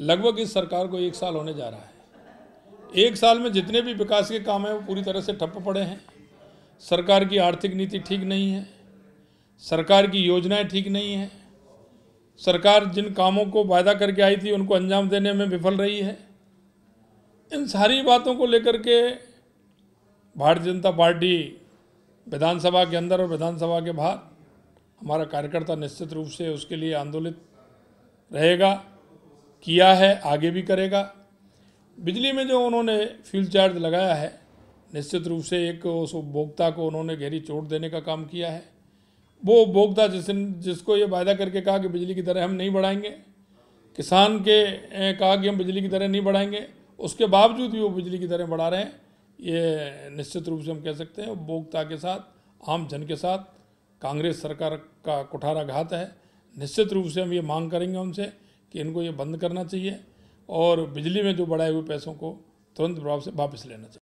लगभग इस सरकार को 1 साल होने जा रहा है। 1 साल में जितने भी विकास के काम हैं वो पूरी तरह से ठप्प पड़े हैं। सरकार की आर्थिक नीति ठीक नहीं है, सरकार की योजनाएं ठीक नहीं हैं, सरकार जिन कामों को वायदा करके आई थी उनको अंजाम देने में विफल रही है। इन सारी बातों को लेकर के भारतीय जनता पार्टी विधानसभा के अंदर और विधानसभा के बाहर हमारा कार्यकर्ता निश्चित रूप से उसके लिए आंदोलित रहेगा, किया है, आगे भी करेगा। बिजली में जो उन्होंने फ्यूल चार्ज लगाया है, निश्चित रूप से एक उस उपभोक्ता को उन्होंने गहरी चोट देने का काम किया है। वो उपभोक्ता जिसको ये वायदा करके कहा कि बिजली की दरें हम नहीं बढ़ाएंगे, किसान के कहा कि हम बिजली की दरें नहीं बढ़ाएंगे, उसके बावजूद भी वो बिजली की दरें बढ़ा रहे हैं। ये निश्चित रूप से हम कह सकते हैं उपभोक्ता के साथ, आम जन के साथ कांग्रेस सरकार का कुठाराघात है। निश्चित रूप से हम ये मांग करेंगे उनसे कि इनको ये बंद करना चाहिए और बिजली में जो बढ़ाए हुए पैसों को तुरंत प्रभाव से वापस लेना चाहिए।